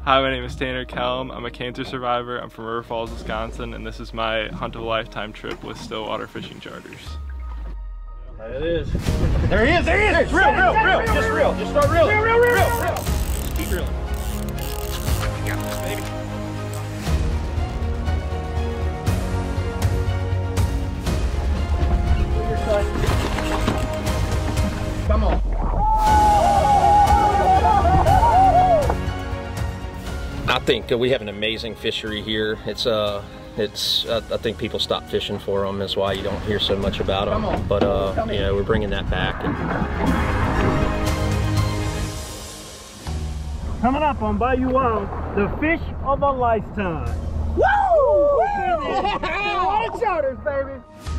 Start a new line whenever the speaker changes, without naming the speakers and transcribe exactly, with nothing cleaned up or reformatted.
Hi, my name is Tanner Kelm. I'm a cancer survivor. I'm from River Falls, Wisconsin, and this is my hunt of a lifetime trip with Stillwater Fishing Charters.
There it is. There he is, there he is! It's real, real, real! Just real, just start reeling. Real, real, real, real! real. Just keep reeling. You got this, baby. Your side. Come on.
I think we have an amazing fishery here. It's uh, it's uh, I think people stop fishing for them. That's why you don't hear so much about them. But uh, you know, we're bringing that back. And...
Coming up on Bayou, the fish of a lifetime. Woo! A lot of charters, baby.